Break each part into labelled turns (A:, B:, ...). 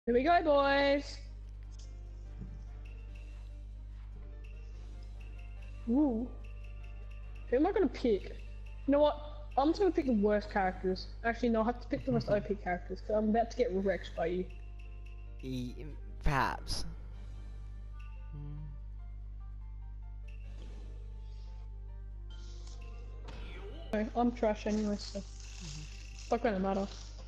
A: Here we go, boys. Ooh. Who am I gonna pick? You know what? I'm just gonna pick the worst characters. Actually, no, I have to pick the most OP characters because I'm about to get wrecked by you.
B: Perhaps.
A: Okay, I'm trash anyway, so it's not gonna matter.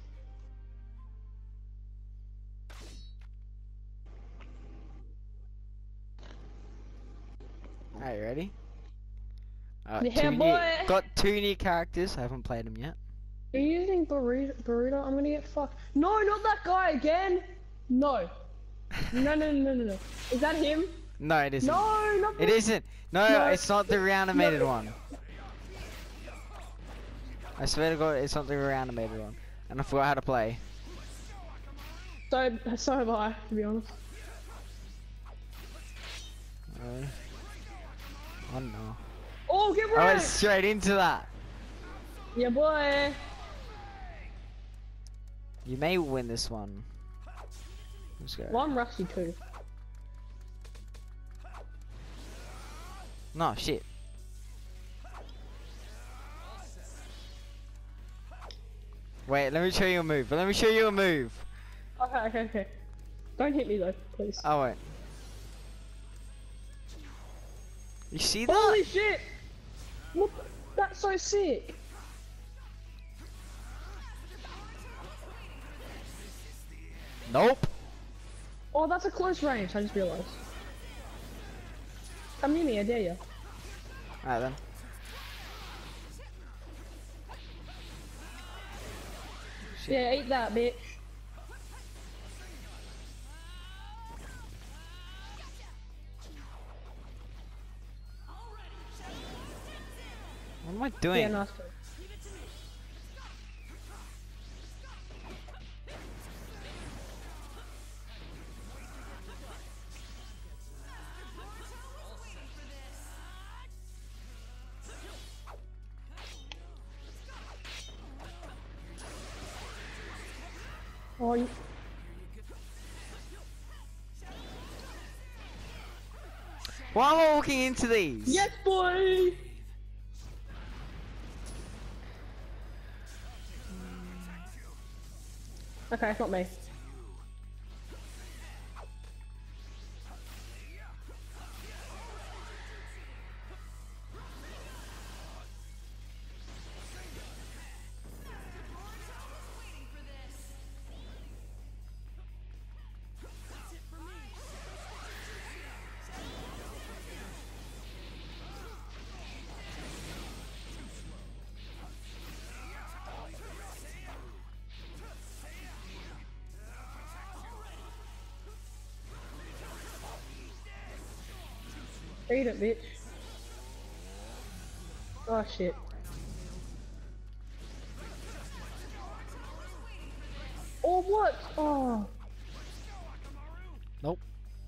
B: Alright, ready?
A: Yeah, boy.
B: Got two new characters. I haven't played them yet.
A: Are you using burrito? I'm gonna get fucked. No, not that guy again. No. No. Is that him?
B: No, it isn't.
A: No, not
B: It isn't. No,
A: No.
B: it's not the reanimated
A: No.
B: one. I swear to God, it's not the reanimated one. And I forgot how to play.
A: So have I, to be honest.
B: Oh no.
A: Oh, get
B: I went
A: wrecked!
B: straight into that.
A: Yeah, boy.
B: You may win this one. Let's go.
A: Well, I'm rusty too.
B: No, shit. Wait, let me show you a move. Let me show you a move.
A: Okay. Don't hit me though, please.
B: I won't. You see that?
A: Holy shit! What? That's so sick.
B: Nope.
A: Oh, that's a close range. I just realized. Come near me, I dare you.
B: Alright then. Shit.
A: Yeah, eat that, bitch.
B: What am I doing?
A: Yeah, nice one. Oh, you...
B: Why am I walking into these?
A: Yes, boy! Okay, it's not me. Eat it, bitch. Oh, shit. Oh, what? Oh.
B: Nope.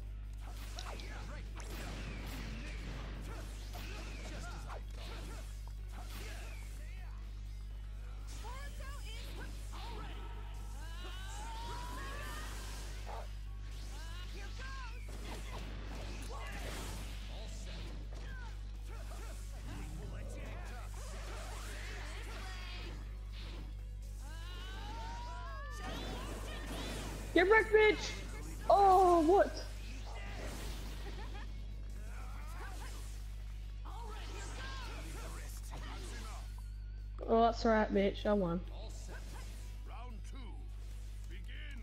A: Get wrecked, bitch! Oh, what? Oh, that's right, bitch. I won.
C: Round two. Begin.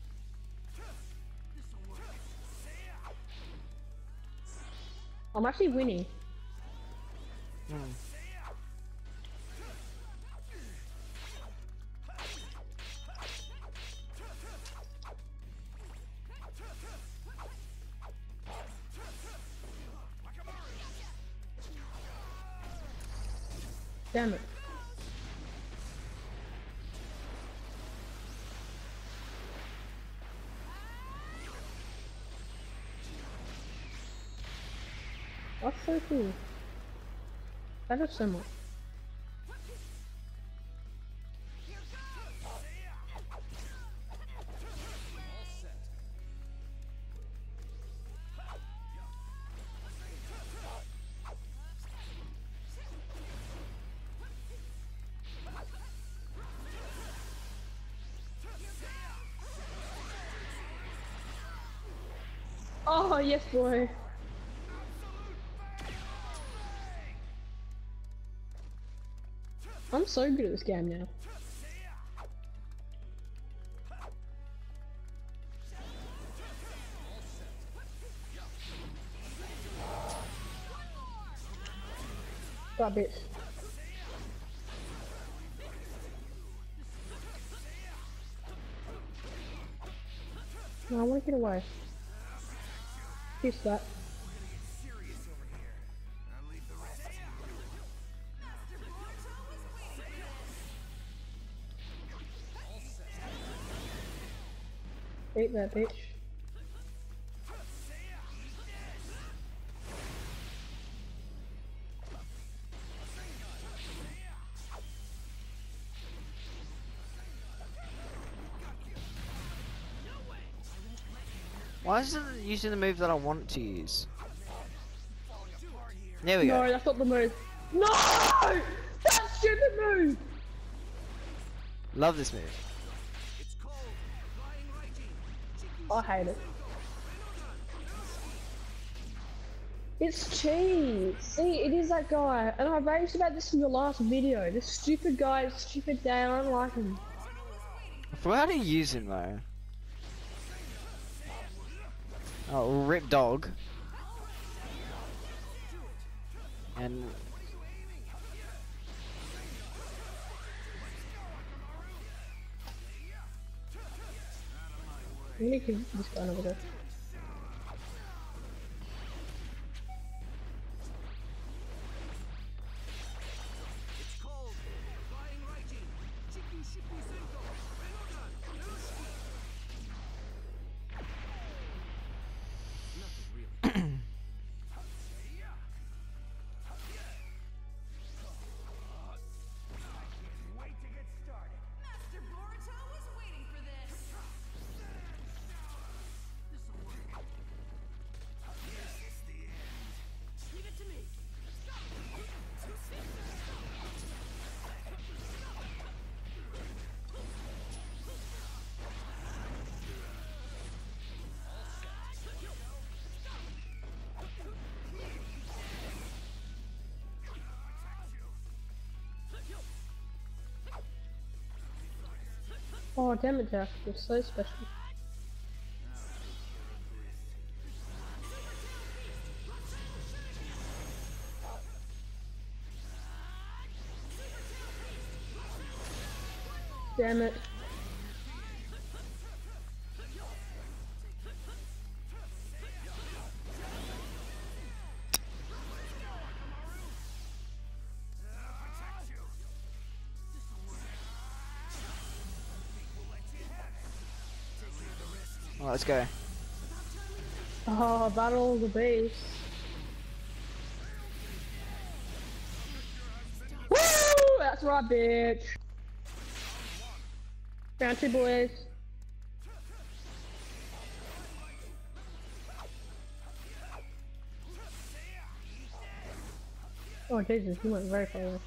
A: I'm actually winning. Damn it. That's so cool. That is so much. Oh, yes, boy. I'm so good at this game now. That bitch. No, I want to get away. Piece that. Eat that bitch.
B: Why is it using the move that I want to use? There we
A: No,
B: go.
A: that's not the move. No! That stupid move!
B: Love this move.
A: I hate it. It's cheese. See, it is that guy. And I raved about this in your last video. This stupid guy, stupid day, I don't like him.
B: I forgot how to use him though. Oh, rip dog. And
A: I'm gonna kill this guy over there.
D: Master Boruto was waiting for this. Leave it to me.
A: Oh, damn it, Jack. You're so special. Damn it.
B: well, let's go.
A: Oh, battle of the base. Woo! That's right, bitch. Round two, boys. Oh, Jesus, he went very far away.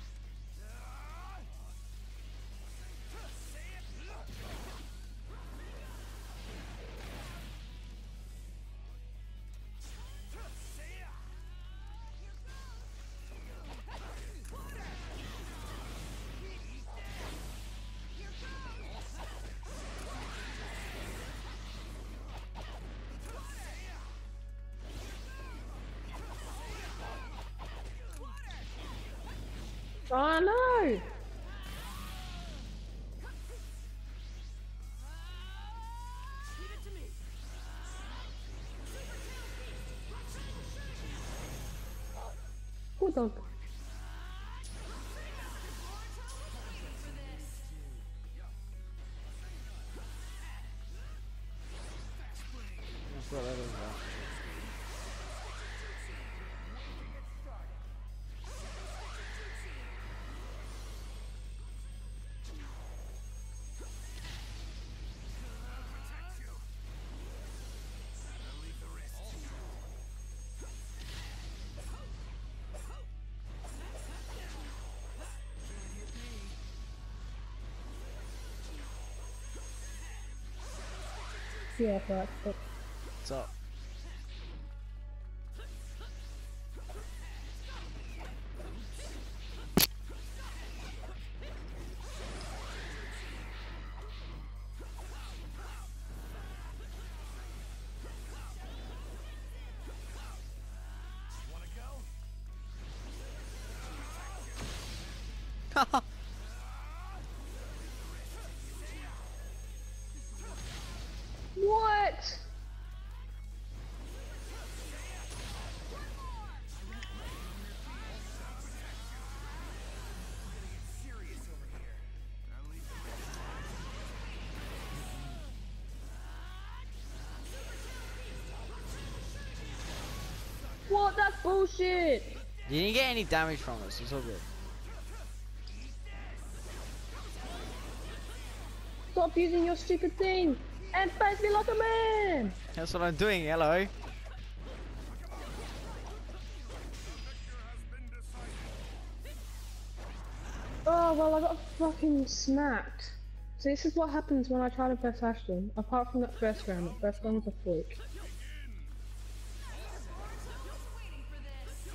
A: Oh no! Good dog.
B: That's what that is, though.
A: Yeah, right. But
B: What's up?
A: What? What? That's bullshit.
B: You didn't get any damage from us. It's all good.
A: Stop using your stupid thing and face me like a man.
B: That's what I'm doing. Hello.
A: Oh well, I got fucking smacked. So this is what happens when I try to press Ashton. Apart from that first round was a fluke.
D: waiting for this.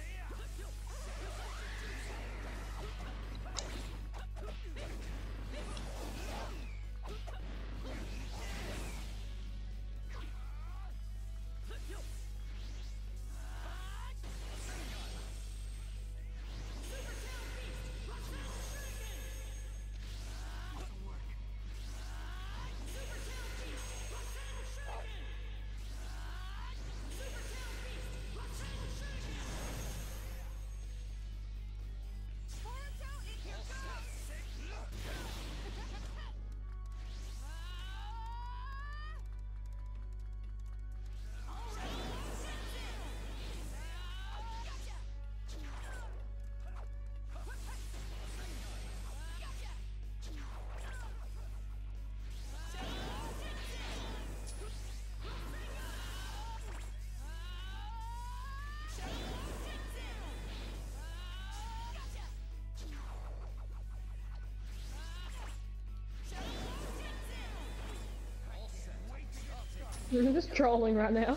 A: I'm just trolling right now.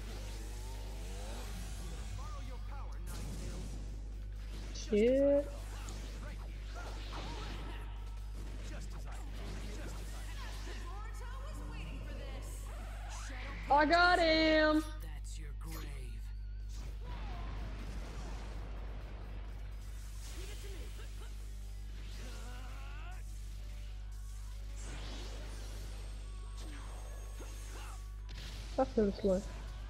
A: Shit.
D: Boruto was waiting for this.
A: I got him.
E: That's your grave.
A: That's really slow.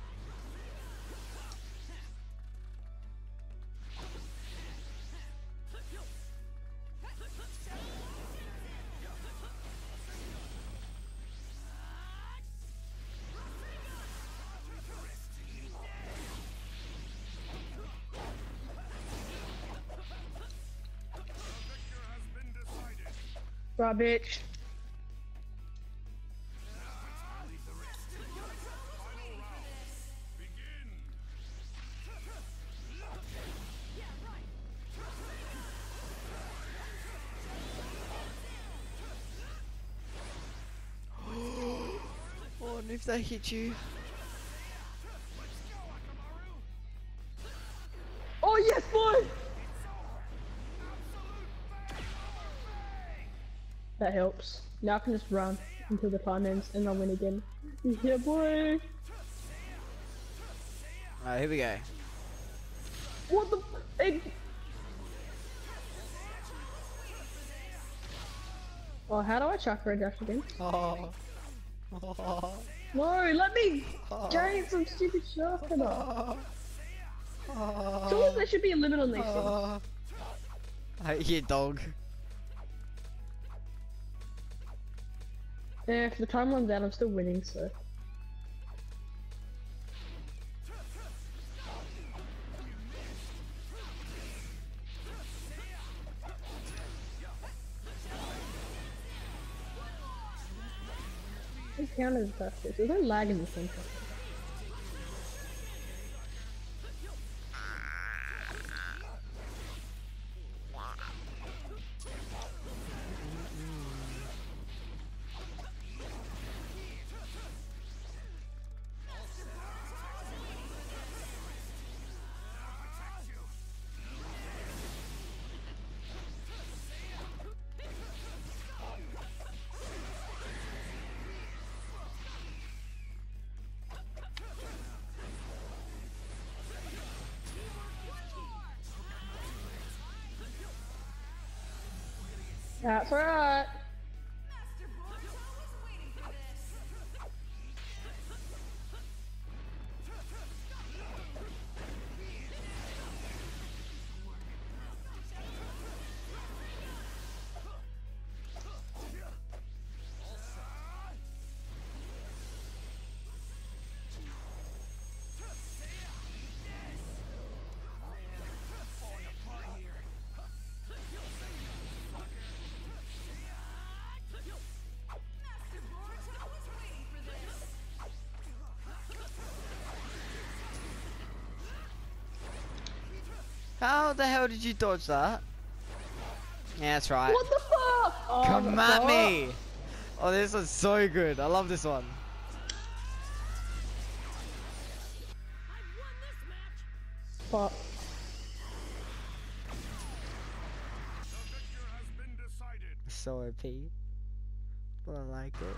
A: Right, bitch.
B: Oh, and if they hit you.
A: Oh yes, boy! That helps. Now I can just run until the time ends and I'll win again. Yeah, boy!
B: Alright, here we go.
A: What the egg? Oh, how do I chakra dash again?
B: Oh.
A: No, let me gain some stupid chakra. Surely there should be a limit on these things.
B: I hate you, dog.
A: Yeah, if the time runs out, I'm still winning, so. What counter attack this? There's no lag in this one. That's right.
D: Master Boruto was waiting for this. Master Boruto was waiting for this.
B: How the hell did you dodge that? Yeah, that's right.
A: What the fuck? Oh,
B: Come
A: the
B: at
A: fuck?
B: me! Oh, this is so good. I love this one.
A: Fuck.
C: The victor has been decided.
B: So OP. But I like it.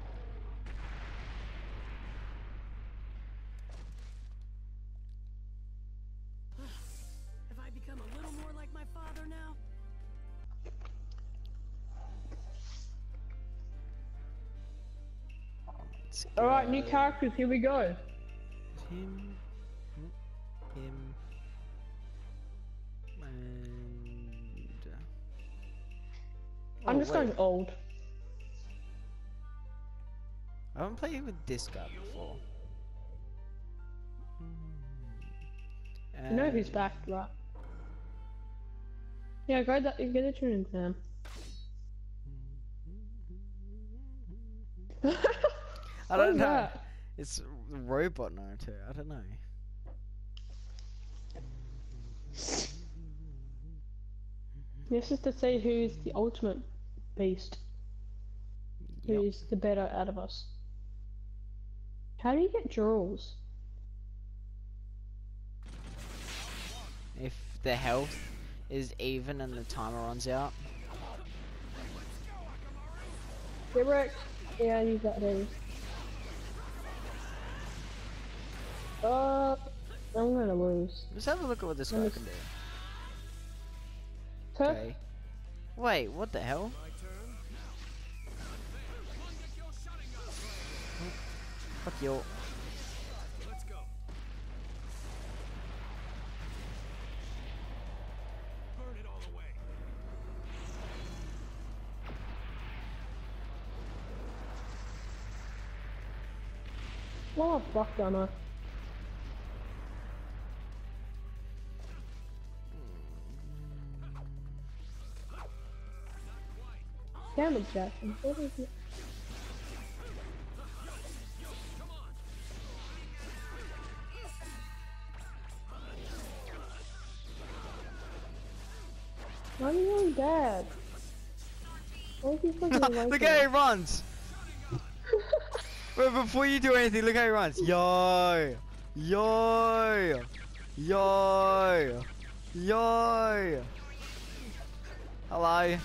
E: Have I become a little more like my father now?
B: Let's
A: Alright, new
B: go.
A: characters, here we go.
B: Him. Him. And.
A: I'm
B: Oh,
A: just
B: wait.
A: going old.
B: I haven't played with this guy before.
A: You know who's back, right? Yeah, go that. Get a tune exam.
B: I don't
A: What
B: know.
A: is that?
B: It's robot Naruto. I don't know.
A: This is to say who's the ultimate beast.
B: Yep.
A: Who's the better out of us. How do you get jewels?
B: If the health is even and the timer runs out.
A: Get wrecked. Yeah, I use that thing. I'm gonna lose.
B: Let's have a look at what this guy
A: Let me
B: can do.
A: Huh?
B: Okay. Wait, what the hell? Fuck you.
C: Let's go. Burn it all away.
A: Oh, fuck, Donna. Damn it, Jackson. What is it? Why are you going bad? Why is he fucking away
B: Look
A: from
B: how
A: me?
B: he runs! Wait, before you do anything, look how he runs. Yo! Yo! Yo! Yo! Hello?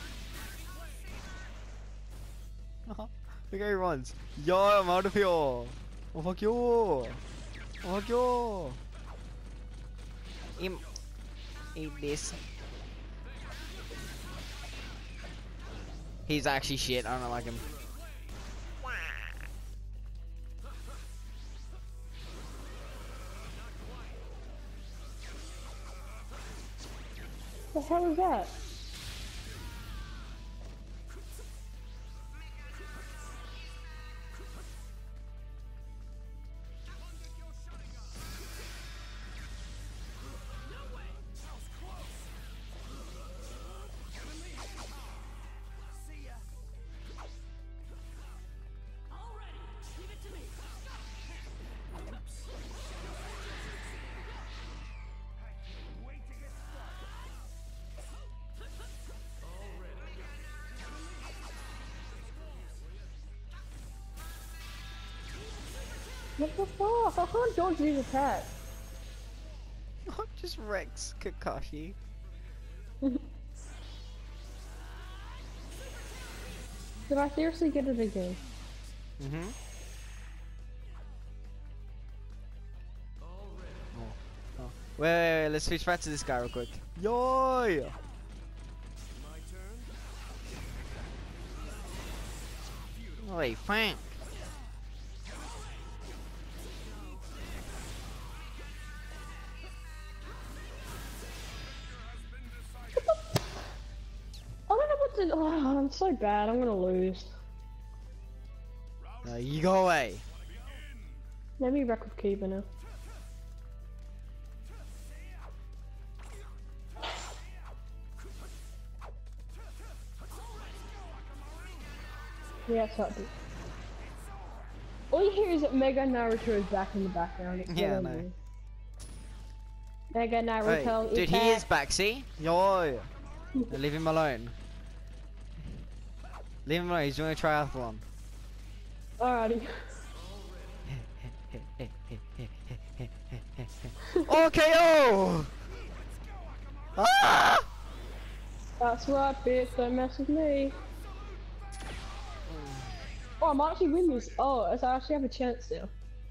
B: Look how he runs. Yo, I'm out of here! Oh fuck you! Oh fuck you! Eat this. He's actually shit, I don't like him.
A: What the hell is that?
E: Already, leave it to me.
A: What the fuck? I can't dodge these attacks.
B: Just Rex Kakashi.
A: Did I seriously get it again?
B: Mm-hmm. Oh. Wait, let's switch back to this guy real quick. Yo!
C: My turn.
B: Holy Frank.
A: I don't know what to. Oh, I'm so bad. I'm gonna lose.
B: No, you go away.
A: Let me wreck with Kiba now. Yeah, it's not deep. All you hear is that Mega Naruto is back in the background. It's
B: Yeah, I
A: really
B: know.
A: weird. Mega
B: Hey,
A: Naruto is
B: dude, he is back, see? Yo. Leave him alone. Leave him alone, he's doing a triathlon.
A: Alrighty.
B: OKO! Ah!
A: That's right, bitch. Don't mess with me. Oh, I might actually win this. Oh, so I actually have a chance now.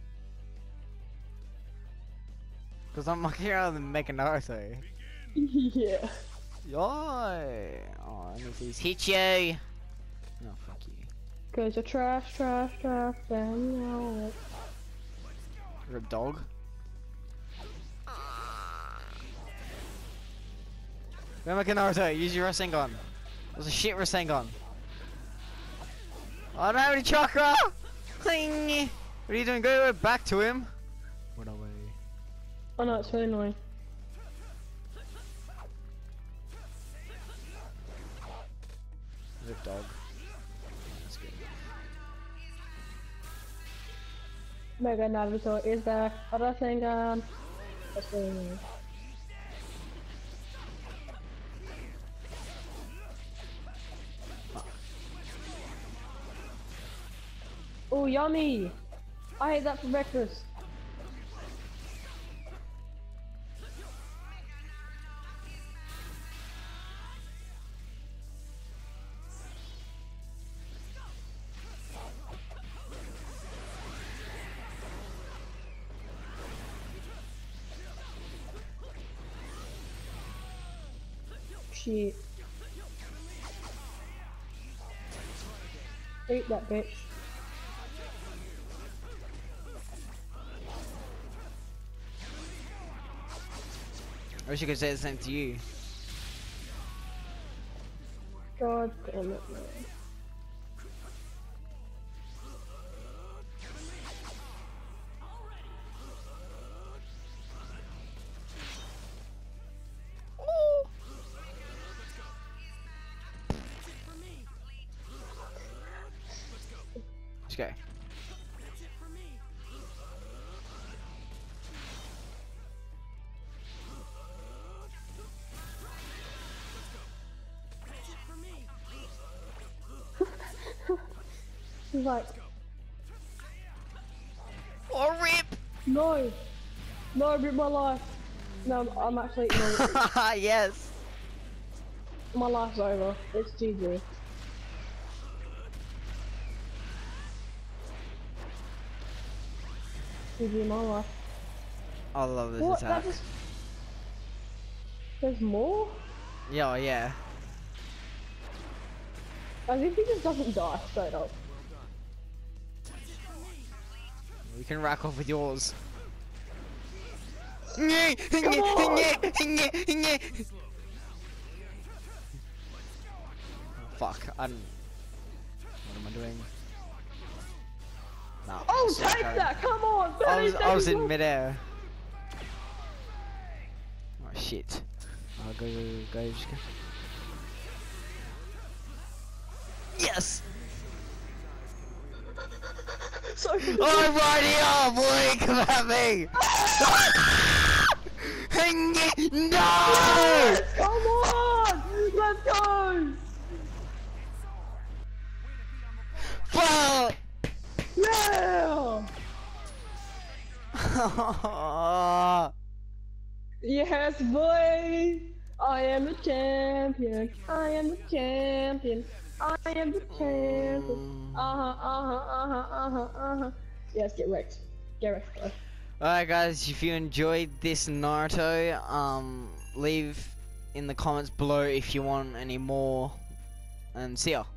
B: Because I'm mucking around and making Naruto.
A: Yeah.
B: Yo! Oh, let me please hit you! No, fuck you.
A: Cause you're trash, trash, trash, and you know it.
B: You're a dog? Go make a Naruto, use your Rasengan. It was a shit Rasengan. I don't have any chakra! Cling! What are you doing? Go back to him! What away?
A: Oh no, it's really annoying.
B: Rip dog. That's good.
A: Mega Naruto is back. Rasengan. That's really annoying. Oh, yummy! I ate that for breakfast. Shit. Eat that bitch.
B: I wish I could say the same to you.
A: God damn it, man.
B: Let's go.
A: He's like,
B: Oh, rip!
A: no! No, rip my life! No, I'm actually, no,
B: Yes!
A: my life's over. It's GG. GG, my life.
B: I love this
A: What?
B: attack.
A: That just... There's more?
B: Yeah, oh, yeah.
A: As if he just doesn't die straight up.
B: You can rack off with yours.
A: on!
B: Fuck, what am I doing? Nah,
A: Oh,
B: sorry,
A: take
B: Karen.
A: that! Come on! 30
B: I was
A: seconds
B: in
A: left.
B: midair. Oh shit. Go, just go. Yes!
A: So
B: I'm right here, boy! Come at me! No!
A: come on! Let's go!
B: Fuck!
A: Yeah! Yes, boy! I am the champion. I am the champion. I am the champion. Yes, get wrecked. Get wrecked, bro.
B: Alright guys, if you enjoyed this Naruto, leave in the comments below if you want any more, and see ya.